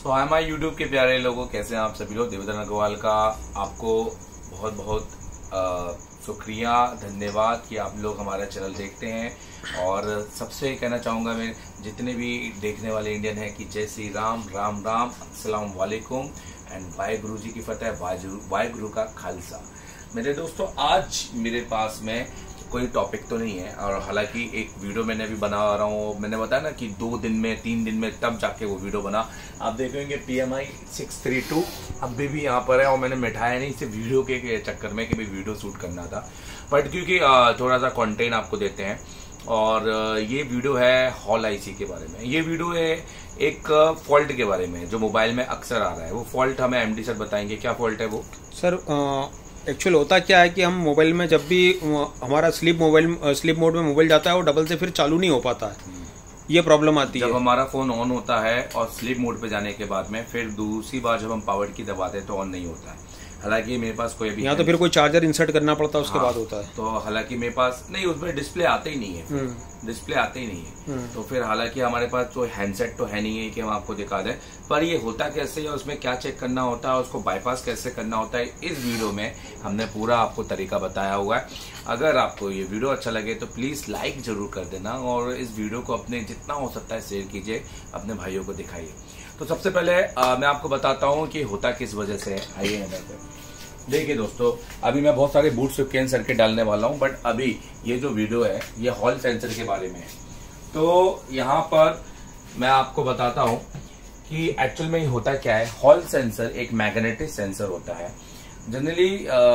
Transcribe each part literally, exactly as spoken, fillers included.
So hi my YouTube के प्यारे लोगों, कैसे हैं आप सभी लोग। देवेंद्र अग्रवाल का आपको बहुत बहुत शुक्रिया, धन्यवाद कि आप लोग हमारा चैनल देखते हैं। और सबसे कहना चाहूँगा मैं जितने भी देखने वाले इंडियन हैं कि जय श्री राम, राम राम, अस्सलाम वालेकुम एंड वाहे गुरु जी की फतेह, वाहे गुरु का खालसा। मेरे दोस्तों, आज मेरे पास में कोई टॉपिक तो नहीं है, और हालांकि एक वीडियो मैंने अभी बना रहा हूँ। मैंने बताया ना कि दो दिन में तीन दिन में तब जाके वो वीडियो बना। आप देखेंगे P M I six three two अभी भी यहाँ पर है, और मैंने मिठाया नहीं सिर्फ वीडियो के चक्कर में कि भाई वीडियो शूट करना था, बट क्योंकि थोड़ा सा कंटेंट आपको देते हैं। और ये वीडियो है हॉल आईसी के बारे में। ये वीडियो है एक फॉल्ट के बारे में जो मोबाइल में अक्सर आ रहा है। वो फॉल्ट हमें एमडी सर बताएंगे, क्या फॉल्ट है वो सर। एक्चुअल होता क्या है कि हम मोबाइल में जब भी हमारा स्लीप मोबाइल स्लीप मोड में मोबाइल जाता है वो डबल से फिर चालू नहीं हो पाता है, ये प्रॉब्लम आती है। जब हमारा फोन ऑन होता है और स्लीप मोड पे जाने के बाद में फिर दूसरी बार जब हम पावर की दबाते हैं तो ऑन नहीं होता है। हालांकि मेरे पास कोई अभी यहाँ तो फिर कोई चार्जर इंसर्ट करना पड़ता है, उसके हाँ, बाद होता है। तो हालांकि मेरे पास नहीं, उसमें डिस्प्ले आते ही नहीं है, डिस्प्ले आते ही नहीं है। तो फिर हालांकि हमारे पास तो हैंडसेट तो है नहीं है कि हम आपको दिखा दें, पर ये होता कैसे है, उसमें क्या चेक करना होता है, उसको बाईपास कैसे करना होता है, इस वीडियो में हमने पूरा आपको तरीका बताया हुआ है। अगर आपको ये वीडियो अच्छा लगे तो प्लीज लाइक जरूर कर देना, और इस वीडियो को अपने जितना हो सकता है शेयर कीजिए, अपने भाइयों को दिखाइए। तो सबसे पहले आ, मैं आपको बताता हूँ कि होता किस वजह से है। आइए नजर पे देखिए दोस्तों, अभी मैं बहुत सारे बूट स्कैन सर्किट डालने वाला हूं, बट अभी ये जो वीडियो है ये हॉल सेंसर के बारे में है। तो यहाँ पर मैं आपको बताता हूं कि एक्चुअल में होता क्या है। हॉल सेंसर एक मैग्नेटिक सेंसर होता है। जनरली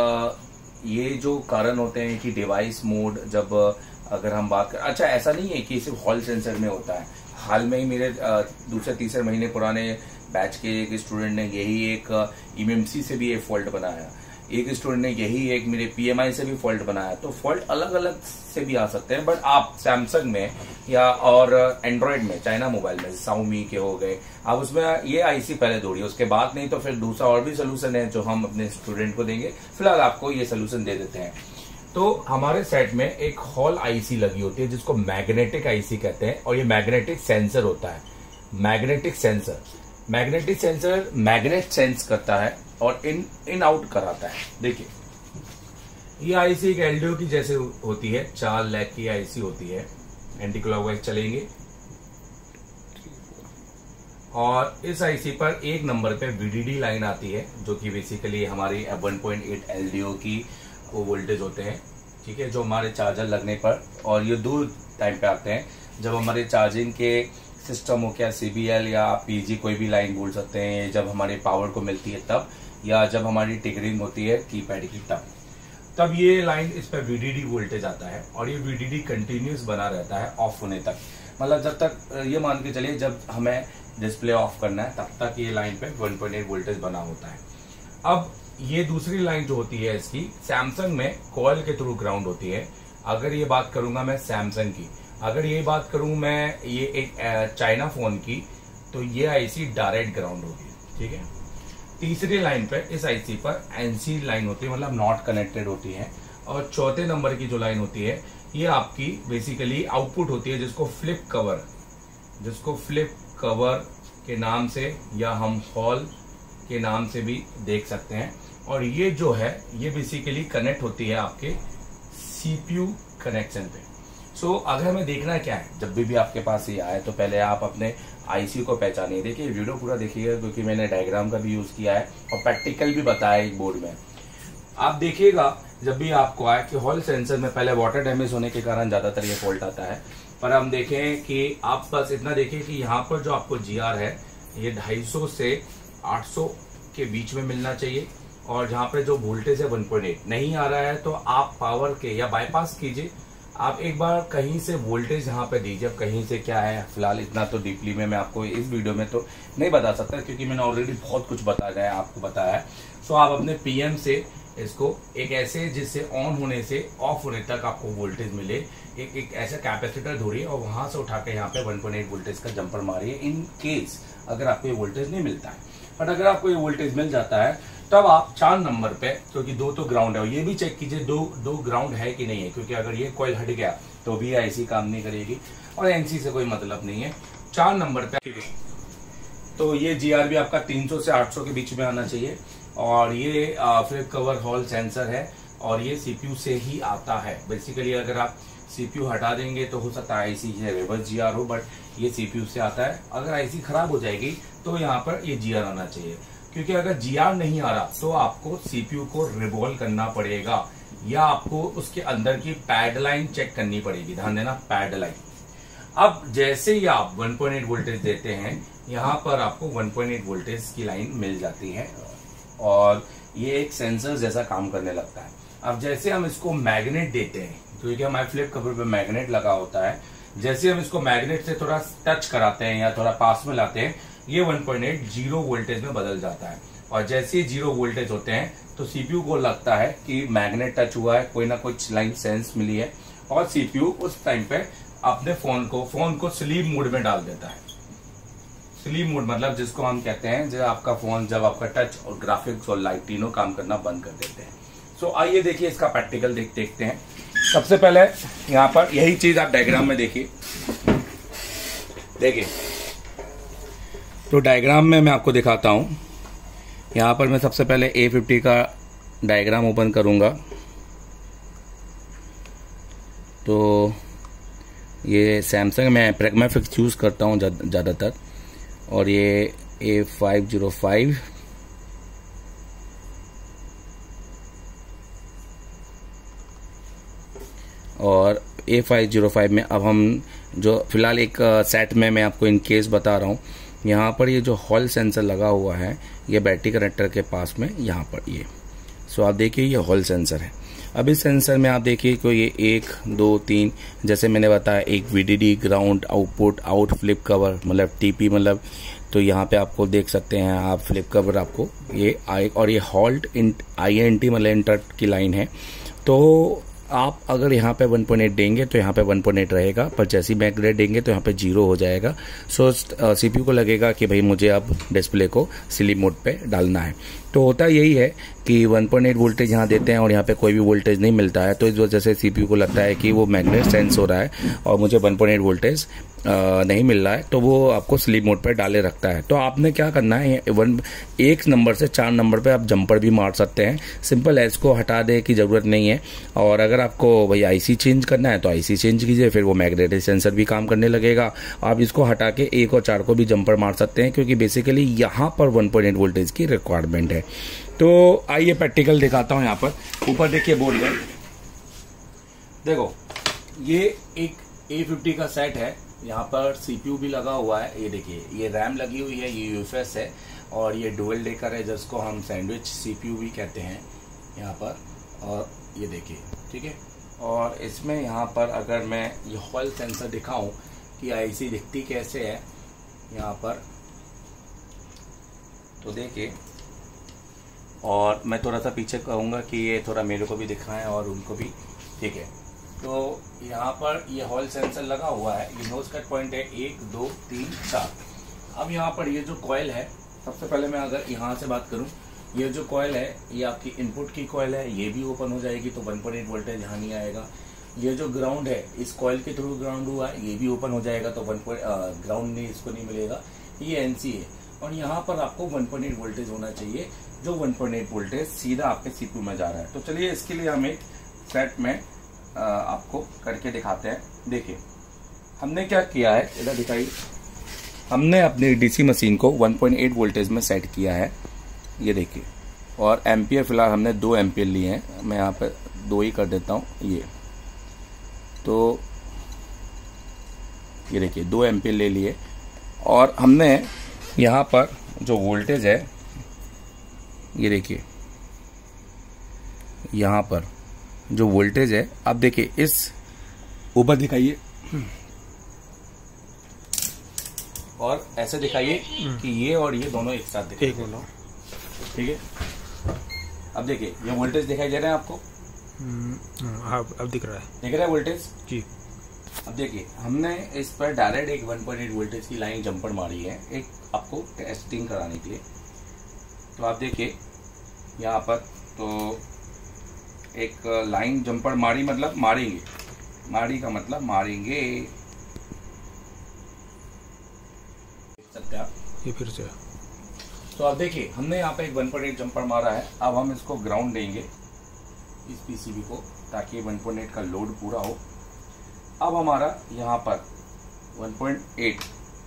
ये जो कारण होते हैं कि डिवाइस मोड, जब अगर हम बात कर, अच्छा ऐसा नहीं है कि सिर्फ हॉल सेंसर में होता है। हाल में ही मेरे दूसरे तीसरे महीने पुराने बैच के एक स्टूडेंट ने यही एक ईएमसी से भी एक फॉल्ट बनाया, एक स्टूडेंट ने यही एक मेरे पीएमआई से भी फॉल्ट बनाया। तो फॉल्ट अलग अलग से भी आ सकते हैं, बट आप सैमसंग में या और एंड्रॉइड में, चाइना मोबाइल में शाओमी के हो गए, आप उसमें ये आईसी पहले जोड़िए, उसके बाद नहीं तो फिर दूसरा और भी सोल्यूशन है जो हम अपने स्टूडेंट को देंगे। फिलहाल आपको ये सोल्यूशन दे देते हैं। तो हमारे सेट में एक हॉल आईसी लगी होती है जिसको मैग्नेटिक आईसी कहते हैं, और ये मैग्नेटिक सेंसर होता है। Magnetic sensor magnetic sensor magnet sense करता है और इन इन आउट कराता है। देखिए, ये आईसी एक एलडीओ की जैसे होती है, चार लैक की आईसी होती है, एंटी क्लॉकवाइज चलेंगे। और इस आईसी पर एक नंबर पे वीडीडी लाइन आती है जो कि बेसिकली हमारी वन पॉइंट एट एलडीओ की वो वोल्टेज होते हैं, ठीक है, जो हमारे चार्जर लगने पर, और ये दो टाइम पे आते हैं जब हमारे चार्जिंग के सिस्टम हो, क्या सीबीएल या पीजी कोई भी लाइन बोल सकते हैं, जब हमारे पावर को मिलती है तब, या जब हमारी टिगरिंग होती है कीपैड की तब तब ये लाइन, इस पर वीडीडी वोल्टेज आता है। और ये वीडीडी कंटिन्यूस बना रहता है ऑफ होने तक, मतलब जब तक ये मान के चलिए जब हमें डिस्प्ले ऑफ करना है तब तक ये लाइन पे वन पॉइंट एट वोल्टेज बना होता है। अब ये दूसरी लाइन जो होती है इसकी सैमसंग में कॉइल के थ्रू ग्राउंड होती है। अगर ये बात करूंगा मैं सैमसंग की, अगर ये बात करूं मैं ये एक चाइना फोन की, तो ये आईसी डायरेक्ट ग्राउंड होगी, ठीक है। तीसरी लाइन पे इस आईसी पर एनसी लाइन होती है, मतलब नॉट कनेक्टेड होती है। और चौथे नंबर की जो लाइन होती है ये आपकी बेसिकली आउटपुट होती है, जिसको फ्लिप कवर जिसको फ्लिप कवर के नाम से या हम हॉल के नाम से भी देख सकते हैं। और ये जो है ये बेसिकली कनेक्ट होती है आपके सीपीयू कनेक्शन पे। सो so, अगर हमें देखना क्या है, जब भी भी आपके पास ये आए तो पहले आप अपने आईसी को पहचानिए। देखिए वीडियो पूरा देखिएगा क्योंकि मैंने डायग्राम का भी यूज किया है और प्रैक्टिकल भी बताया एक बोर्ड में। आप देखिएगा जब भी आपको आए कि हॉल सेंसर में पहले वाटर डैमेज होने के कारण ज्यादातर ये फॉल्ट आता है, पर हम देखें कि आप बस इतना देखें कि यहाँ पर जो आपको जी आर है ये ढाई सौ से आठ सौ के बीच में मिलना चाहिए, और जहाँ पे जो वोल्टेज है वन पॉइंट एट नहीं आ रहा है तो आप पावर के या बाईपास कीजिए। आप एक बार कहीं से वोल्टेज यहाँ पे दीजिए, कहीं से क्या है, फिलहाल इतना तो डीपली में मैं आपको इस वीडियो में तो नहीं बता सकता क्योंकि मैंने ऑलरेडी बहुत कुछ बता गया आपको बताया है। सो आप अपने पीएम से इसको एक ऐसे जिससे ऑन होने से ऑफ होने तक आपको वोल्टेज मिले, एक एक ऐसा कैपेसिटर धोरिए और वहां से उठा के यहाँ पे वन पॉइंट एट वोल्टेज का जंपर मारिए, इन केस अगर आपको ये वोल्टेज नहीं मिलता है। बट अगर आपको ये वोल्टेज मिल जाता है तब आप चार नंबर पे, क्योंकि दो तो ग्राउंड है, और ये भी चेक कीजिए दो दो ग्राउंड है कि नहीं है, क्योंकि अगर ये कॉइल हट गया तो भी आईसी काम नहीं करेगी और एनसी से कोई मतलब नहीं है। चार नंबर पे तो ये जी आर भी आपका तीन सौ से आठ सौ के बीच में आना चाहिए। और ये फ्लिप कवर हॉल सेंसर है और ये सीपीयू से ही आता है। बेसिकली अगर आप सीपीयू हटा देंगे तो हो सकता है आईसी है रिवर्स जीआर हो, बट ये सीपीयू से आता है। अगर आईसी खराब हो जाएगी तो यहाँ पर ये जीआर आना चाहिए, क्योंकि अगर जीआर नहीं आ रहा तो आपको सीपीयू को रिवॉल्व करना पड़ेगा या आपको उसके अंदर की पैड लाइन चेक करनी पड़ेगी। ध्यान देना, पैड लाइन। अब जैसे ही आप वन पॉइंट एट वोल्टेज देते हैं, यहाँ पर आपको वन पॉइंट एट वोल्टेज की लाइन मिल जाती है और ये एक सेंसर जैसा काम करने लगता है। अब जैसे हम इसको मैग्नेट देते हैं, क्योंकि हमारे फ्लिप कवर पे मैग्नेट लगा होता है, जैसे हम इसको मैग्नेट से थोड़ा टच कराते हैं या थोड़ा पास में लाते हैं, ये one point eight zero voltage में बदल जाता है। और जैसे ही जीरो वोल्टेज होते हैं तो सीपीयू को लगता है कि मैग्नेट टच हुआ है, कोई ना कुछ लाइन सेंस मिली है, और सीपीयू उस टाइम पे अपने फोन को फोन को स्लीप मोड में डाल देता है। स्लीप मोड मतलब जिसको हम कहते हैं जब आपका फोन जब आपका टच और ग्राफिक्स और लाइट तीनों काम करना बंद कर देते हैं। सो आइए देखिए इसका प्रैक्टिकल देख देखते हैं। सबसे पहले यहाँ पर यही चीज आप डायग्राम में देखिए, देखिए तो डायग्राम में मैं आपको दिखाता हूं। यहाँ पर मैं सबसे पहले ए फिफ्टी का डायग्राम ओपन करूंगा। तो ये सैमसंग में प्रेग्मा फिक्स यूज करता हूँ ज़्यादातर, और ये ए फाइव जीरो फाइव और ए फाइव जीरो फाइव में अब हम जो फिलहाल एक सेट में मैं आपको इन केस बता रहा हूँ। यहाँ पर ये जो हॉल सेंसर लगा हुआ है ये बैटरी कनेक्टर के पास में, यहाँ पर ये सो आप देखिए ये हॉल सेंसर है। अब इस सेंसर में आप देखिए कि ये एक दो तीन, जैसे मैंने बताया, एक VDD, ground, output, out, flip cover मतलब टीपी मतलब, तो यहाँ पे आपको देख सकते हैं आप फ्लिप कवर आपको ये आई, और ये halt in I N T मतलब इंटर की लाइन है। तो आप अगर यहाँ पे वन पॉइंट एट देंगे तो यहाँ पे वन पॉइंट एट रहेगा, पर जैसे ही मैग्नेट देंगे तो यहाँ पे जीरो हो जाएगा। सो सीपीयू को लगेगा कि भाई मुझे अब डिस्प्ले को स्लीप मोड पे डालना है। तो होता यही है कि वन पॉइंट एट वोल्टेज यहाँ देते हैं और यहाँ पे कोई भी वोल्टेज नहीं मिलता है, तो इस वजह से सीपीयू को लगता है कि वो मैग्नेट सेंस हो रहा है और मुझे वन पॉइंट एट वोल्टेज नहीं मिल रहा है, तो वो आपको स्लीप मोड पर डाले रखता है। तो आपने क्या करना है, वन एक नंबर से चार नंबर पे आप जंपर भी मार सकते हैं। सिंपल है, इसको हटा दे की ज़रूरत नहीं है। और अगर आपको भाई आईसी चेंज करना है तो आईसी चेंज कीजिए, फिर वो मैग्नेटिक सेंसर भी काम करने लगेगा। आप इसको हटा के एक और चार को भी जंपर मार सकते हैं, क्योंकि बेसिकली यहाँ पर वन पॉइंट एट वोल्टेज की रिक्वायरमेंट है। तो आइए प्रैक्टिकल दिखाता हूँ। यहाँ पर ऊपर देखिए बोर्ड में, देखो ये एक ए फिफ्टी का सेट है। यहाँ पर सीपीयू भी लगा हुआ है, ये देखिए ये रैम लगी हुई है, ये यूएफएस है, और ये डुअल डेकर है जिसको हम सैंडविच सीपीयू भी कहते हैं यहाँ पर। और ये देखिए, ठीक है। और इसमें यहाँ पर अगर मैं ये हॉल सेंसर दिखाऊं कि आईसी दिखती कैसे है यहाँ पर, तो देखिए। और मैं थोड़ा सा पीछे कहूँगा कि ये थोड़ा मेरे को भी दिखाएं और उनको भी, ठीक है। तो यहाँ पर ये हॉल सेंसर लगा हुआ है, ये नोज कट पॉइंट है, एक दो तीन चार। अब यहाँ पर ये जो कॉइल है, सबसे पहले मैं अगर यहाँ से बात करूँ, ये जो कॉइल है ये आपकी इनपुट की कॉइल है, ये भी ओपन हो जाएगी तो वन पॉइंट एट वोल्टेज यहाँ नहीं आएगा। ये जो ग्राउंड है, इस कॉइल के थ्रू ग्राउंड हुआ है, ये भी ओपन हो जाएगा तो वन पॉइंट ग्राउंड नहीं इसको नहीं मिलेगा। ये एनसी है, और यहाँ पर आपको वन पॉइंट एट वोल्टेज होना चाहिए, जो वन पॉइंट एट वोल्टेज सीधा आपके सीपीयू में जा रहा है। तो चलिए इसके लिए हम एक सेट में आ, आपको करके दिखाते हैं। देखिए हमने क्या किया है, इधर दिखाइए। हमने अपनी डीसी मशीन को वन पॉइंट एट वोल्टेज में सेट किया है, ये देखिए। और एम्पियर फिलहाल हमने दो एम्पियर लिए हैं, मैं यहाँ पे दो ही कर देता हूँ। ये तो ये देखिए दो एम्पियर ले लिए, और हमने यहाँ पर जो वोल्टेज है ये देखिए, यहाँ पर जो वोल्टेज है आप देखिए, इस ऊपर दिखाइए और ऐसे दिखाइए कि ये और ये दोनों एक साथ दिखाई, ठीक है। अब देखिए ये वोल्टेज दिखाई दे रहे हैं आपको, हाँ अब दिख रहा है, दिख रहा है वोल्टेज जी। अब देखिए हमने इस पर डायरेक्ट एक वन पॉइंट एट वोल्टेज की लाइन जंपर मारी है, एक आपको टेस्टिंग कराने के लिए। तो आप देखिए यहाँ पर तो एक लाइन जंपर मारी, मतलब मारेंगे, मारी का मतलब मारेंगे, देख सकते हैं आप। ये फिर से। तो अब देखिए हमने यहाँ पे एक वन पॉइंट एट जंपर मारा है। अब हम इसको ग्राउंड देंगे इस पीसीबी को, ताकि वन पॉइंट एट का लोड पूरा हो। अब हमारा यहाँ पर वन पॉइंट एट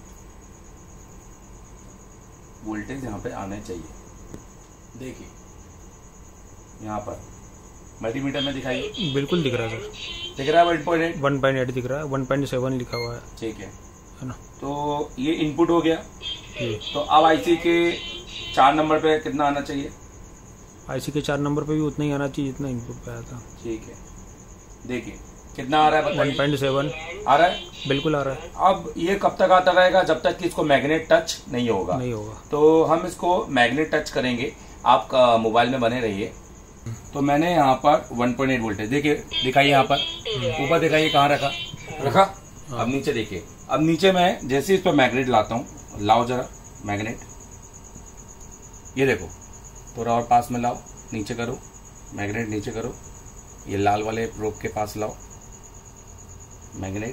वोल्टेज यहाँ पे आने चाहिए। देखिए यहाँ पर मल्टीमीटर में दिखाइए। बिल्कुल दिख रहा है सर, दिख रहा है one point eight one point eight दिख रहा है, वन पॉइंट सेवन लिखा हुआ है। ठीक है है ना। तो ये इनपुट हो गया। ये तो अब आईसी के चार नंबर पे कितना आना चाहिए? आईसी के चार नंबर पे भी उतना ही आना चाहिए जितना इनपुट पे आया था। ठीक है, देखिए कितना आ रहा है बताइए। वन पॉइंट सेवन आ रहा है, बिल्कुल आ रहा है। अब ये कब तक आता रहेगा? जब तक कि इसको मैग्नेट टच नहीं होगा। नहीं होगा। तो हम इसको मैग्नेट टच करेंगे। आप मोबाइल में बने रहिए। तो मैंने यहाँ पर वन पॉइंट एट वोल्टेज देखिए, दिखाइए यहाँ पर ऊपर, दिखाइए कहाँ रखा रखा अब नीचे देखिए। अब नीचे मैं जैसे इस पर मैग्नेट लाता हूँ, लाओ जरा मैग्नेट, ये देखो थोड़ा और पास में लाओ, नीचे करो मैग्नेट, नीचे करो, ये लाल वाले प्रोब के पास लाओ मैग्नेट,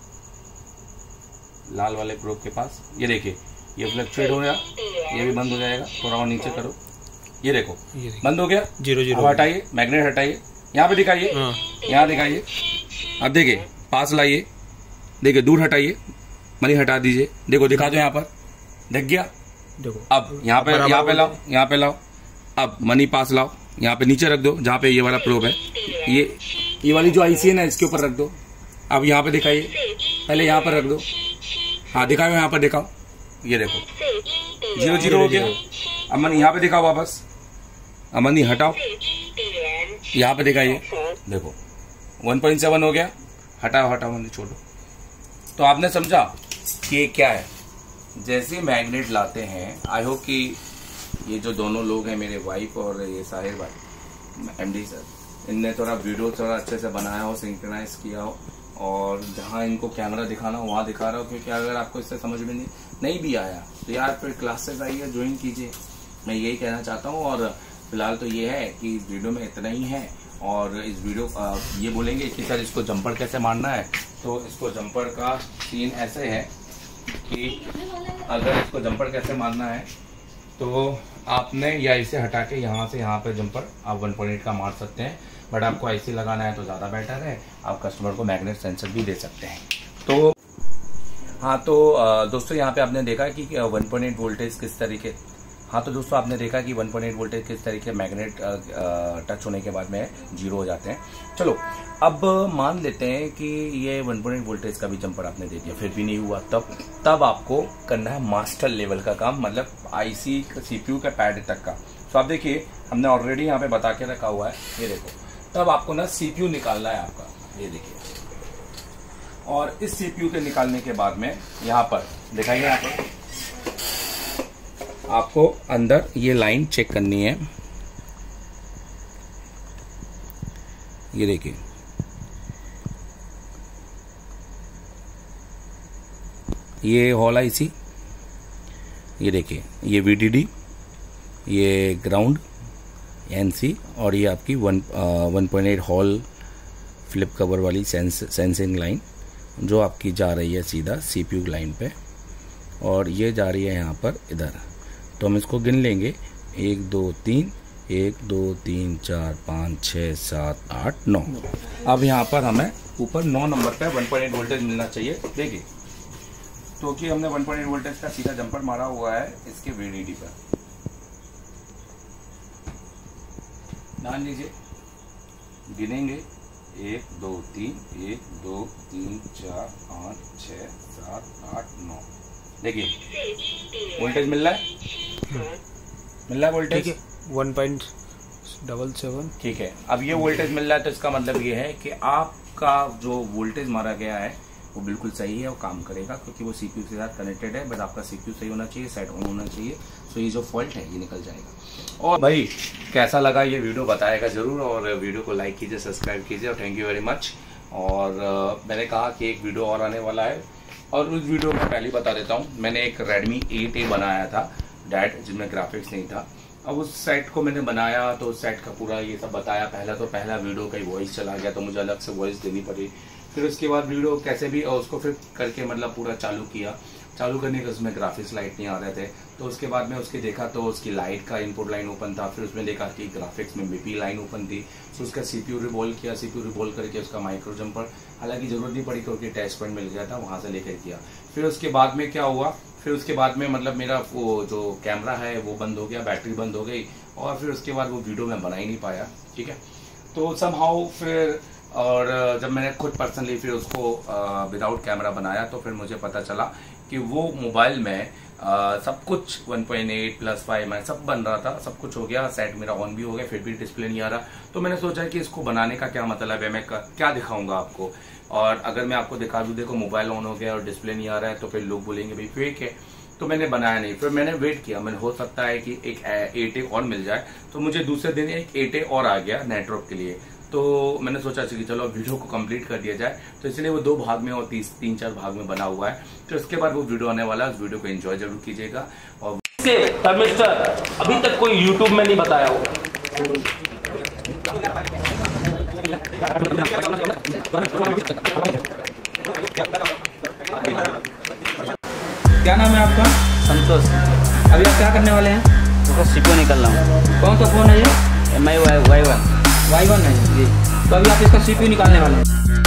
लाल वाले प्रोब के पास। ये देखिए ये फ्लक्चुएट हो गया, ये भी बंद हो जाएगा। थोड़ा और नीचे करो, ये देखो बंद हो गया, जीरो जीरो। अब हटाइए मैग्नेट, हटाइए यहाँ पे दिखाइए, यहाँ दिखाइए। अब देखिए पास लाइए, देखिए दूर हटाइए, मनी हटा दीजिए, देखो दिखा दो यहाँ पर, दिख गया। देखो अब यहाँ पे यहाँ पे लाओ, यहाँ पे लाओ, अब मनी पास लाओ, यहाँ पे नीचे रख दो जहाँ पे ये वाला प्रोब है, ये ये वाली जो आईसी है ना इसके ऊपर रख दो। अब यहाँ पे दिखाइए, पहले यहाँ पर रख दो, हाँ दिखाओ यहाँ पर दिखाओ, ये देखो जीरो जीरो हो गया। अब मनी यहाँ पे दिखाओ वापस, अब मनी हटाओ, यहाँ पे दिखाइए, देखो वन पॉइंट सेवन हो गया। हटाओ हटाओ मनी छोड़ो। तो आपने समझा कि ये क्या है। जैसे मैग्नेट लाते हैं, आई होप कि ये जो दोनों लोग हैं मेरे वाइफ और ये साहिर भाई एमडी सर, इनने थोड़ा वीडियो थोड़ा अच्छे से बनाया हो, सिंक्रोनाइज किया हो, और जहाँ इनको कैमरा दिखाना हो वहाँ दिखा रहा हो। क्योंकि अगर आपको इससे समझ में नहीं नहीं भी आया तो यार फिर क्लासेस आइए, ज्वाइन कीजिए, मैं यही कहना चाहता हूँ। और फिलहाल तो ये है कि इस वीडियो में इतना ही है। और इस वीडियो आ, ये बोलेंगे कि सर इसको जंपर कैसे मारना है, तो इसको जंपर का सीन ऐसे है कि अगर इसको जंपर कैसे मारना है तो आपने या इसे हटा के यहाँ से यहाँ पे जंपर आप वन पॉइंट एट का मार सकते हैं। बट आपको आईसी लगाना है तो ज़्यादा बेटर है। आप कस्टमर को मैग्नेट सेंसर भी दे सकते हैं। तो हाँ, तो दोस्तों यहाँ पे आपने देखा कि वन पॉइंट एट वोल्टेज किस तरीके हाँ तो दोस्तों आपने देखा कि वन पॉइंट एट वोल्टेज किस तरीके मैग्नेट टच होने के बाद में जीरो हो जाते हैं। चलो अब मान लेते हैं कि ये वन पॉइंट एट वोल्टेज का भी जंपर आपने दे दिया, फिर भी नहीं हुआ, तब तब आपको करना है मास्टर लेवल का काम, मतलब आईसी सीपीयू का पैड तक का। तो आप देखिए हमने ऑलरेडी यहाँ पे बता के रखा हुआ है, ये देखो। तब आपको ना सीपीयू निकालना है आपका, ये देखिए। और इस सीपीयू के निकालने के बाद में यहाँ पर दिखाइए, यहाँ पर आपको अंदर ये लाइन चेक करनी है, ये देखिए। ये हॉल आईसी, ये देखिए, ये वीडीडी, ये ग्राउंड एनसी, और ये आपकी one one point eight hall flip cover वाली सेंस सेंसिंग लाइन जो आपकी जा रही है सीधा सीपीयू लाइन पे, और ये जा रही है यहाँ पर इधर। तो हम इसको गिन लेंगे, एक दो तीन, एक दो तीन चार पाँच छः सात आठ नौ। अब यहाँ पर हमें ऊपर नौ नंबर पे वन पॉइंट एट वोल्टेज मिलना चाहिए। देखिए तो कि हमने वन पॉइंट एट वोल्टेज का सीधा जंपर मारा हुआ है इसके वीडीडी पर, ध्यान लीजिए, गिनेंगे एक दो तीन, एक दो तीन चार पाँच छः सात आठ नौ। देखिए वोल्टेज मिल रहा है, मिल रहा है voltage one point double seven. ठीक है, अब ये वोल्टेज मिल रहा है तो इसका मतलब ये है कि आपका जो वोल्टेज मारा गया है वो बिल्कुल सही है, वो काम करेगा, क्योंकि वो सीपीयू के साथ कनेक्टेड है। बस आपका सीपीयू सही होना चाहिए, सेट ऑन होना चाहिए, तो ये जो फॉल्ट है ये निकल जाएगा। और भाई कैसा लगा ये वीडियो बताएगा जरूर, और वीडियो को लाइक कीजिए, सब्सक्राइब कीजिए, और थैंक यू वेरी मच। और uh, मैंने कहा कि एक वीडियो और आने वाला है, और उस वीडियो में पहले बता देता हूँ, मैंने एक रेडमी एट ए बनाया था डैट, जिसमें ग्राफिक्स नहीं था। अब उस सेट को मैंने बनाया तो उस सेट का पूरा ये सब बताया। पहला तो पहला वीडियो का ही वॉइस चला गया, तो मुझे अलग से वॉइस देनी पड़ी। फिर उसके बाद वीडियो कैसे भी और उसको फिर करके मतलब पूरा चालू किया, चालू करने के उसमें ग्राफिक्स लाइट नहीं आ रहे थे। तो उसके बाद में उसके देखा तो उसकी लाइट का इनपुट लाइन ओपन था। फिर उसमें देखा कि ग्राफिक्स में बीपी लाइन ओपन थी। तो उसका सीपीयू रिवॉल्व किया, सीपीयू रिवॉल्व करके उसका माइक्रो जंपर, हालांकि जरूरत नहीं पड़ी क्योंकि टेस्ट पॉइंट मिल गया था, वहां से लेकर किया। फिर उसके बाद में क्या हुआ, फिर उसके बाद में मतलब मेरा वो जो कैमरा है वो बंद हो गया, बैटरी बंद हो गई, और फिर उसके बाद वो वीडियो मैं बना ही नहीं पाया। ठीक है, तो समहाउ फिर और जब मैंने खुद पर्सनली फिर उसको विदाउट कैमरा बनाया तो फिर मुझे पता चला कि वो मोबाइल में आ, सब कुछ one point eight plus five में सब बन रहा था, सब कुछ हो गया, सेट मेरा ऑन भी हो गया, फिर भी डिस्प्ले नहीं आ रहा। तो मैंने सोचा कि इसको बनाने का क्या मतलब है, मैं क्या दिखाऊंगा आपको, और अगर मैं आपको दिखा दूं देखो मोबाइल ऑन हो गया और डिस्प्ले नहीं आ रहा है तो फिर लोग बोलेंगे भाई फेक है। तो मैंने बनाया नहीं, फिर मैंने वेट किया, मैंने हो सकता है कि एक एट ए और मिल जाए। तो मुझे दूसरे दिन एक एट ए और आ गया नेटवर्क के लिए। तो मैंने सोचा कि चलो वीडियो को कंप्लीट कर दिया जाए, तो इसलिए वो दो भाग में और तीस तीन चार भाग में बना हुआ है। तो इसके बाद वो वीडियो आने वाला है, उस वीडियो को एंजॉय जरूर कीजिएगा। और थर्मिस्टर अभी तक कोई यूट्यूब में नहीं बताया हो। क्या नाम है आपका? संतोष। अभी आप क्या करने वाले हैं? तो सीपो निकल रहा हूँ। कौन सा फोन है ये? M I Y one Y one है जी। तो अभी आप इसका सीपीयू निकालने वाले हैं।